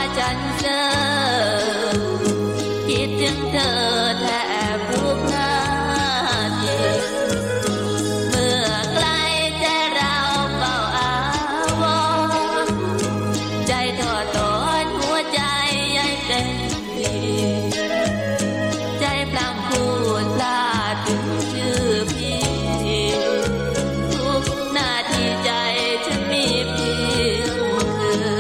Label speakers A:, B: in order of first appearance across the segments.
A: ฉันเจอคิดถึงเธอแทบทุกนาทีเมื่อไกลใจเราเฝ้าอาวรณ์ใจทอดถอนหัวใจยังเต็มที่ใจพลังพูดพลาดถึงชื่อพี่ทุกนาทีใจฉันมีเพียงเธอ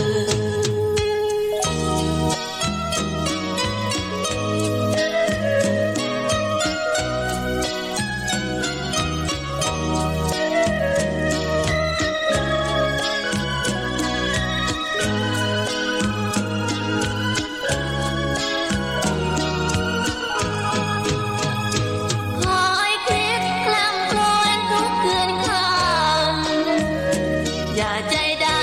A: คอยคิดคลำครวญทุกคืนค่ำอย่าใจด